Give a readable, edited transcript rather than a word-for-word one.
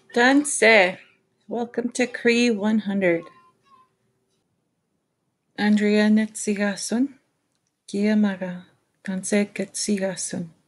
Tanse, welcome to Cree 100. Andrea Netsigasun, Kiamaga, Tanse Ketsigasun.